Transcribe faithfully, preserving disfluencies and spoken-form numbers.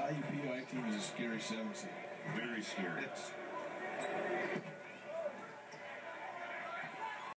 I U P O I team is a scary seven seed. Very scary. It's